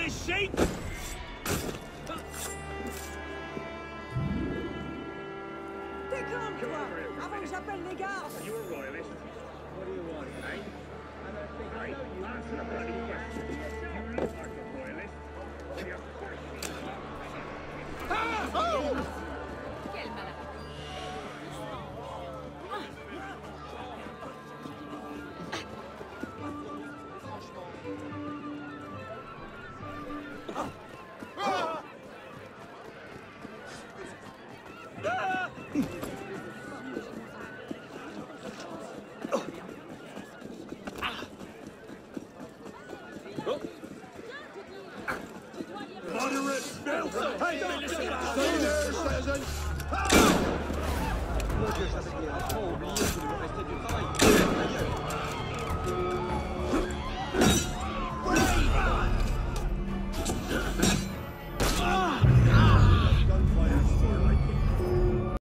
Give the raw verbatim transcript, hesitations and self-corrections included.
this sheep? Déclame-toi, avant que j'appelle les gardes. You a royalist? What do you want, eh? I don't think I know you. Answer the bloody question. You look like a royalist. You're ah! Oh! Quel malade. Moderate filth! Hey, stay there, citizen! Moi, je savais qu'il y avait trop oublié qu'il lui restait du travail.